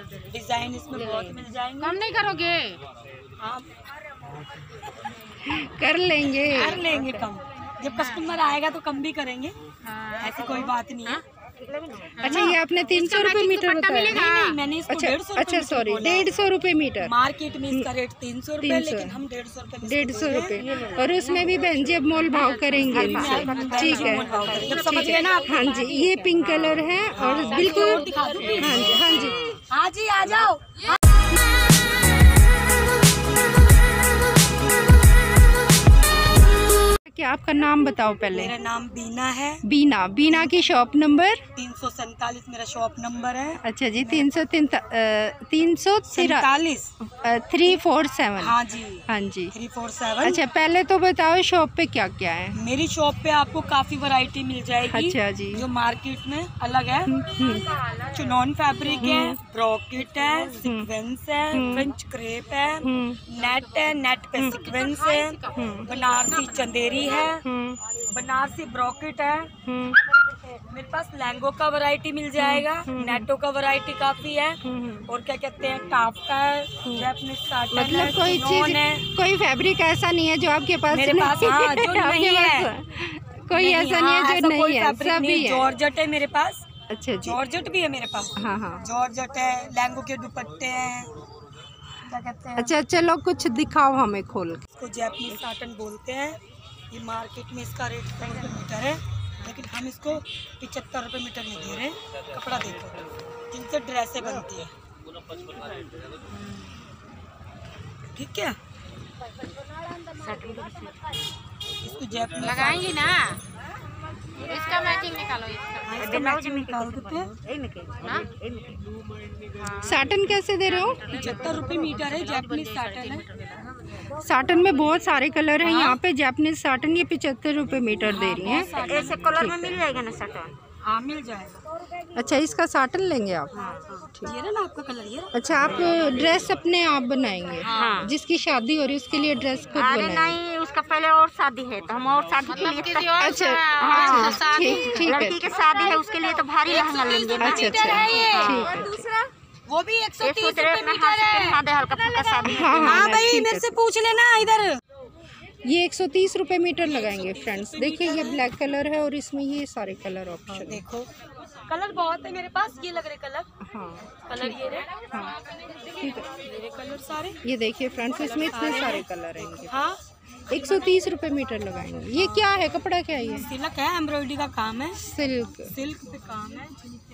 Design इसमें बहुत मिल जाएंगे। कम नहीं करोगे? हाँ कर लेंगे कम, जब कस्टमर आएगा तो कम भी करेंगे। ऐसी कोई बात नहीं है। अच्छा, ये आपने 300 रुपए मीटर बताया? नहीं, मैंने इसको 150 अच्छा सॉरी, 150 रुपए मीटर। मार्केट में इसका रेट 300 रुपए, लेकिन हम 150 रुपए। 150 रुपए, और उसमें भी बहन जी अब मोल भाव करेंगे इनसे। ठीक है, समझ गए ना? हाँ जी, ये पिंक कलर है और बिल्कुल हाँ जी हाँ जी हाँ जी, आ जाओ। क्या आपका नाम बताओ पहले? मेरा नाम बीना है। बीना की शॉप नंबर 347 मेरा शॉप नंबर है। अच्छा जी, 347 347। हाँ जी, हाँ जी 347। अच्छा, पहले तो बताओ शॉप पे क्या क्या है? मेरी शॉप पे आपको काफी वैरायटी मिल जाएगी। अच्छा जी, जो मार्केट में अलग है। चिनॉन फैब्रिक है, ब्रॉकेट है, सीक्वेंस है, फ्रेंच क्रेप है, नेट है, नेट पे सीक्वेंस है, बनारसी चंदेरी है, बनारसी ब्रॉकेट है। मेरे पास लहंगों का वैरायटी मिल जाएगा, नेटों का वैरायटी काफी है, और क्या कहते हैं, टाप का है, जैपनीज साटन है, मतलब कोई चीज है, कोई फैब्रिक ऐसा नहीं है जो आपके पास मेरे पास हाँ, जो नहीं है। कोई ऐसा नहीं है जो नहीं है, सभी है। जॉर्जेट है मेरे पास। अच्छा जी, जॉर्जेट भी है मेरे पास। हाँ हाँ, जॉर्जेट है, लहंगों के दुपट्टे हैं, क्या कहते हैं। अच्छा चलो कुछ दिखाओ हमें खोल के। इसको जैपनीज साटन बोलते हैं। ये मार्केट में इसका रेट 100 रुपये मीटर है, लेकिन हम इसको 75 रुपये मीटर में दे रहे हैं। कपड़ा देखो, इनसे ड्रेसें बनती है। ठीक है, इसको जैपनीज लगाएंगी ना, इसका मैचिंग निकालो। इसका मैचिंग निकाल देते हैं। साटन कैसे दे रहे हो? 75 रुपये मीटर है, जैपनीज साटन है। साटन में बहुत सारे कलर हैं यहाँ पे। जैपनीज साटन ये 75 रुपए मीटर दे रही हैं। ऐसे कलर में मिल जाएगा ना साटन? हाँ, मिल जाएगा। अच्छा, इसका साटन लेंगे आप? ये ना आपका कलर ये। अच्छा, आप ड्रेस अपने आप बनाएंगे? हाँ। जिसकी शादी हो रही है उसके लिए ड्रेस खुद बनाएंगे? नहीं, उसका पहले और शादी है तो हम और शादी के लिए अच्छा अच्छा, ठीक है। लड़की की शादी है उसके लिए तो भारी लहंगा लेंगे। अच्छा अच्छा, ठीक है। वो भी 130 रुपये मीटर है। हल्का फुल्का शादी। हाँ भाई, मेरे से पूछ लेना इधर। ये 130 रुपए मीटर लगाएंगे फ्रेंड्स। देखिए, ये ब्लैक कलर है और इसमें ये सारे कलर ऑप्शन। देखो, कलर बहुत है मेरे पास। ये लग रहे कलर। हाँ, कलर ये रहे। हाँ ठीक है, मेरे कलर सारे। ये देखिए फ्रेंड्स, इसमें इतने सारे कलर हैं इनके। हाँ, 130 रुपए मीटर लगाएंगे। ये क्या है, कपड़ा क्या है? ये सिल्क है, एम्ब्रॉयडरी का काम है। सिल्क पे काम है।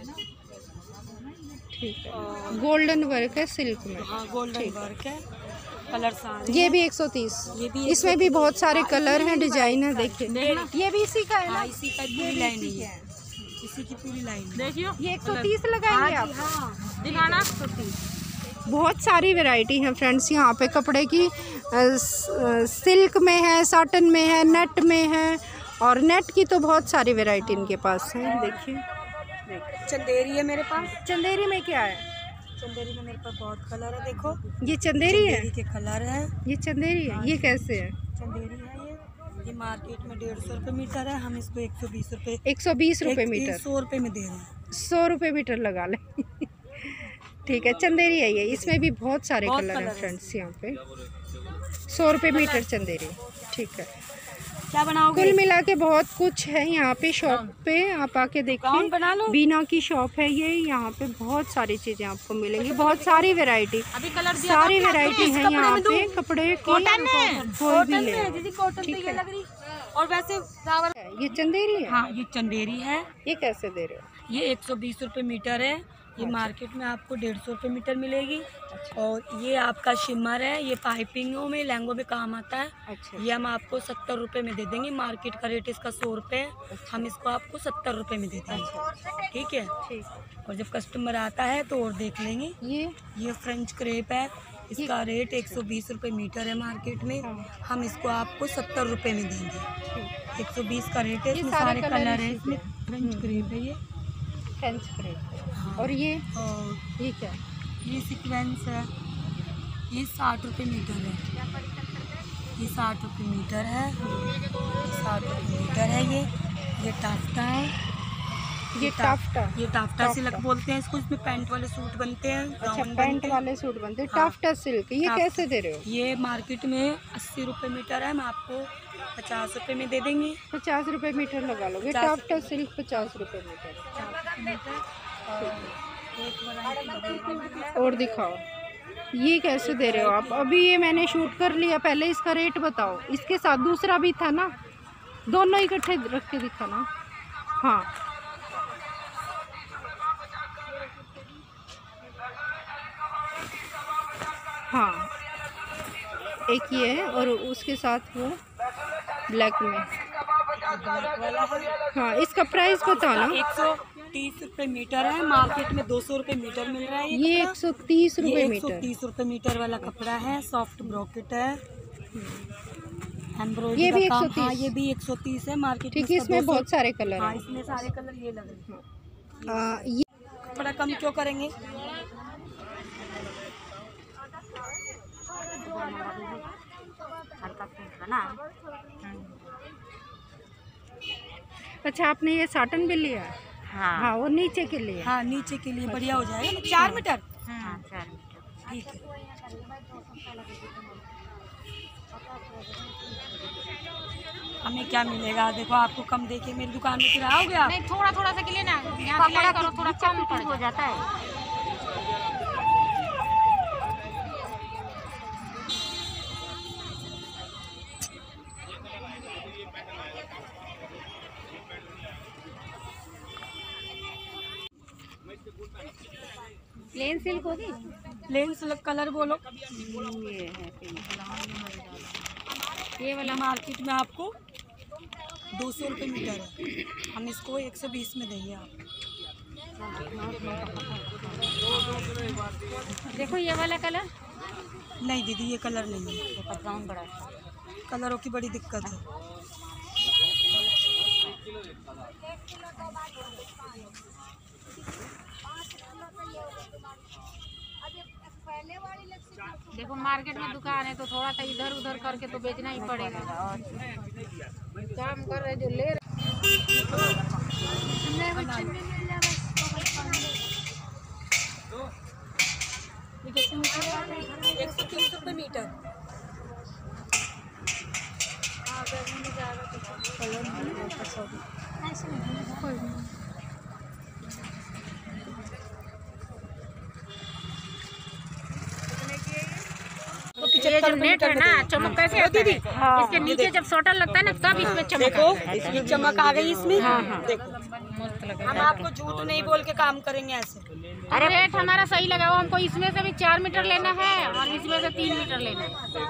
ठीक है, गोल्डन वर्क है सिल्क में। हाँ, गोल्डन वर्क है। कलर सारे। ये भी 130। ये भी इसमें भी बहुत सारे कलर हैं, डिजाइन है। देखिए, ये भी इसी का है ना? इसी का पूरी लाइन है, इसी की पूरी लाइन। देखियो, ये 130 लगाएंगे आप? हाँ, दिखाना। बहुत सारी वैरायटी है फ्रेंड्स यहाँ पे कपड़े की। सिल्क में है, साटन में है, नेट में है, और नेट की तो बहुत सारी वैरायटी इनके पास है। देखिए, चंदेरी है मेरे पास। चंदेरी में क्या है? चंदेरी में मेरे पास बहुत कलर है। देखो, ये चंदेरी है? के कलर है। ये चंदेरी है। ये कैसे है? चंदेरी है ये मार्केट में 150 रुपये मीटर है। हम इसको 120 रुपये 120 रुपये मीटर 100 रुपये में दे रहे हैं। 100 रुपये मीटर लगा लें। ठीक है, चंदेरी है ये। इसमें भी बहुत सारे कलर हैं फ्रेंड्स यहाँ पे। 100 रुपये मीटर चंदेरी। ठीक है, क्या बनाओगे? कुल मिला के बहुत कुछ है यहाँ पे शॉप पे। आप आके देखिए, बना लो। बीना की शॉप है ये। यहाँ पे बहुत सारी चीजें आपको मिलेंगी, बहुत सारी वैरायटी, अभी कलर सारी वैरायटी है यहाँ पे कपड़े की। कॉटन में, कोई भी ले। दीदी कॉटन तो ये लग रही। और वैसे फ्लावर। ये चंदेरी है? हाँ, ये चंदेरी है। ये कैसे दे रहे हो? ये 120 रुपये मीटर है। ये मार्केट में आपको 150 रुपये मीटर मिलेगी। और ये आपका शिमर है, ये पाइपिंगों में, लहंगों में काम आता है। अच्छा, ये हम आपको 70 रुपये में दे देंगे। मार्केट का रेट इसका 100 रुपये है। हम इसको आपको 70 रुपये में दे देंगे। ठीक है, ठीक। और जब कस्टमर आता है तो और देख लेंगे। ये फ्रेंच क्रेप है। इसका रेट 120 रुपये मीटर है मार्केट में। हम इसको आपको 70 रुपये में देंगे। 120 का रेट है। इसमें सारे कलर है। इसमें फ्रेंच क्रेप है, ये फ्रेंच क्रेप। और ये क्या? ये सीक्वेंस है। ये 60 रुपये मीटर है। ये 60 रुपये मीटर है। 60 रुपये मीटर है। ये टाफ्टा है। ये टाफ्टा, ये टाफ्टा सिल्क बोलते हैं इसको। इसमें पैंट वाले सूट बनते हैं। अच्छा, पैंट वाले सूट बनते हैं। टाफ्टा सिल्क ये कैसे दे रहे हो? ये मार्केट में 80 रुपये मीटर है, हम आपको 50 रुपये में दे देंगे। 50 रुपये मीटर लगा लोगे। टाफ्टा सिल्क 50 रुपये मीटर। और दिखाओ ये कैसे दे रहे हो आप? अभी ये मैंने शूट कर लिया, पहले इसका रेट बताओ। इसके साथ दूसरा भी था ना, दोनों इकट्ठे रख के दिखाना। हाँ, हाँ एक ये है और उसके साथ वो ब्लैक में। हाँ, इसका प्राइस बताओ ना। 130 रुपये मीटर है, मार्केट में 200 रुपये मीटर मिल रहा है। ये 130 रुपये मीटर। 130 रुपये मीटर वाला कपड़ा है, सॉफ्ट ब्रॉकेट है, एम्ब्रॉयडरी ये भी का काम। 130। हाँ, ये भी 130 है मार्केट में। ठीक है, इसमें बहुत सारे कलर हाँ, हैं। इसमें सारे कलर ये लग रहे हैं। ये कपड़ा कम क्यों करेंगे? अच्छा, आपने ये साटन भी लिया? हाँ, वो नीचे के लिए। हाँ, नीचे के लिए बढ़िया हो जाएगा। 4 मीटर। हाँ 4 मीटर। ठीक है। हमें क्या मिलेगा? देखो आपको कम देके मेरी दुकान में फिर आओगे आप? नहीं, थोड़ा थोड़ा सा के लिए ना यहाँ सिलाई करो, थोड़ा कम पड़ हो जाता है। प्लेन सिल्क होगी? प्लेन सिल्क कलर बोलो। ये है ये वाला मार्केट में आपको 200 रुपये मीटर है, हम इसको 120 में देंगे आप। देखो ये वाला कलर। नहीं दीदी, ये कलर नहीं है। ब्राउन बड़ा कलरों की बड़ी दिक्कत है। देखो मार्केट में दुकान है तो थोड़ा सा इधर उधर करके तो बेचना ही पड़ेगा। काम कर रहे जो ले रहे। 130 रुपये मीटर। ये जो नेट है ना, चमक कैसे आता है? इसके नीचे जब शॉर्टर लगता है ना तब इसमें चमक देखो, आता है। इसमें चमक आ गई इसमें। हाँ। देखो, मस्त लगा। हम आपको झूठ नहीं बोल के काम करेंगे ऐसे। अरे रेट हमारा सही लगाओ, हमको इसमें से भी 4 मीटर लेना है और इसमें से 3 मीटर लेना है।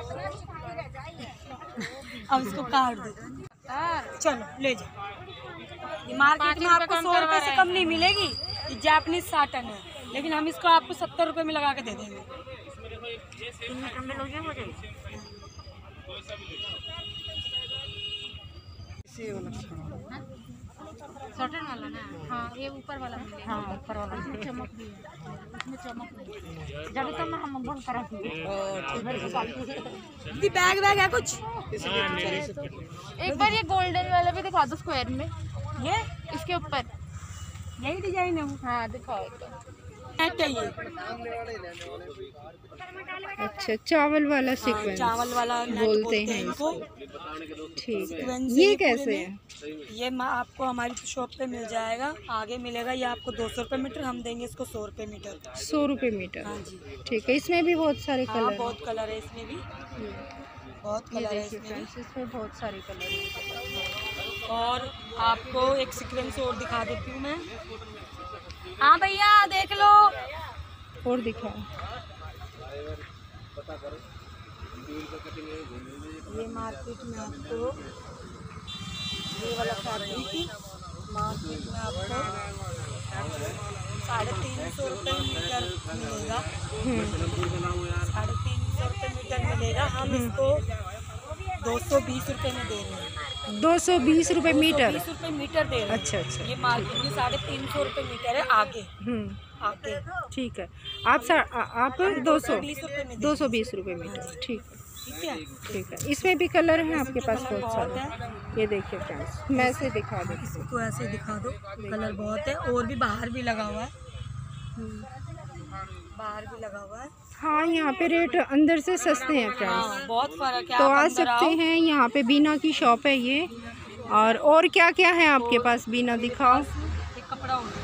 अब इसको काट दो। चलो ले जाओ। ये मार्केट में आपको 100 रुपये से कम नहीं मिलेगी। ये जापानीज साटन है, लेकिन हम इसको आपको 70 रुपये में लगा के दे देंगे। 3 मीटर में लोगे हो जाएगी। शॉर्टन वाला ना? हाँ, ये ऊपर वाला मिलेगा। हाँ, ऊपर वाला। इसमें चमक भी है, इसमें चमक नहीं। जब तो मैं हम बोल कर दीदी बैग है कुछ? एक बार ये गोल्डन वाला भी दिखा दो स्क्वायर में। ये इसके ऊपर यही डिजाइन है। हाँ दिखाओ तो। चाहिए। अच्छा, चावल वाला सीक्वेंस चावल वाला बोलते हैं इनको। ठीक है। सीक्वेंस ये कैसे है? ये आपको हमारी शॉप पे मिल जाएगा, आगे मिलेगा। ये आपको 200 रुपये मीटर, हम देंगे इसको 100 रुपये मीटर। 100 रुपये मीटर। हाँ जी। ठीक है, इसमें भी बहुत सारे हाँ, कलर। बहुत कलर है इसमें भी, बहुत ये कलर है देखिए इसमें फ्रेंड्स, इसमें बहुत सारे कलर हैं। और आपको एक सीक्वेंस और दिखा देती हूँ मैं। हाँ भैया देख लो, और दिखाओ। ये मार्केट में आपको ये वाला फैब्रिक मार्केट में आपको 350 रुपये मीटर मिलेगा। 350 रुपये मीटर मिलेगा। हम इसको 220 रुपये में दे रहे हैं। 220 रुपये मीटर? 220 रुपये मीटर दे रहे हैं। अच्छा अच्छा। ये मार्केट में 350 रुपये मीटर है आगे। आगे ठीक है। आप 220 रुपये में 220 रुपये मीटर। ठीक है। ठीक है। ठीक है, इसमें भी कलर हैं आपके पास बहुत बहुत सारे। है, ये देखिए फ्रेंड्स, मैं ऐसे दिखा देती हूँ। इसको ऐसे दिखा दो, कलर बहुत है और भी बाहर भी लगा हुआ है, बाहर भी लगा हुआ है। हाँ, यहाँ पे रेट अंदर से सस्ते हैं फ्रेंड्स, हाँ, बहुत फर्क है। तो आप आ अंदर सकते आओ। हैं। यहाँ पे बीना की शॉप है ये। और क्या क्या है आपके पास बीना, दिखाओ। एक कपड़ा होगा,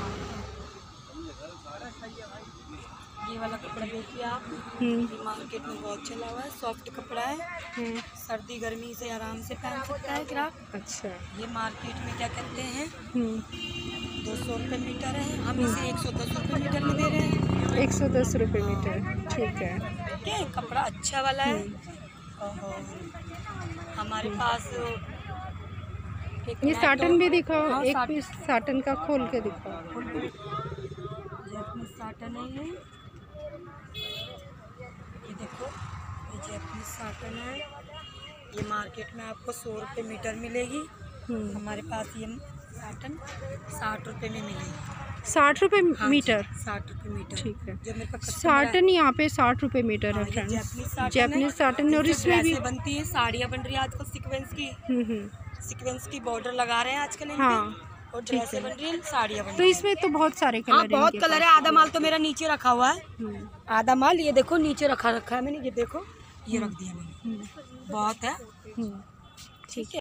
ये वाला कपड़ा देखिए आप, ये मार्केट में बहुत चला हुआ है, सॉफ्ट कपड़ा है, सर्दी गर्मी से आराम से पहन सकता है ग्राहक। अच्छा। ये मार्केट में क्या कहते हैं 200 रुपये मीटर है, हम इसे 110 रुपये मीटर में दे रहे हैं। 110 रुपये मीटर, ठीक है। ठीक है, कपड़ा अच्छा वाला है। और हमारे पास एक ये साटन भी दिखाओ, हाँ, एक पीस साटन का खोल के दिखाओ। जैपनीज साटन है ये देखो, ये जैपनीज साटन है। ये मार्केट में आपको 100 रुपये मीटर मिलेगी, हमारे पास ये साटन 60 रुपये में मिलेगी। 60 रुपये मीटर, 60 रुपये मीटर, ठीक है। जो मेरे पास साटन यहाँ पे 60 रुपये मीटर है फ्रेंड्स, जैपनीज साटन। और इसमें भी बनती है, साड़ियाँ बन रही है आजकल सीक्वेंस की, सीक्वेंस की बॉर्डर लगा रहे हैं आजकल इन पे। हाँ, और ड्रेसें बन रही है, साड़ियाँ बन तो रही है। इसमें तो बहुत सारे कलर हाँ, हैं बहुत इनके कलर है। आधा माल तो मेरा नीचे रखा हुआ है, आधा माल ये देखो नीचे रखा है मैंने, ये देखो ये रख दिया मैंने, बहुत है। ठीक है।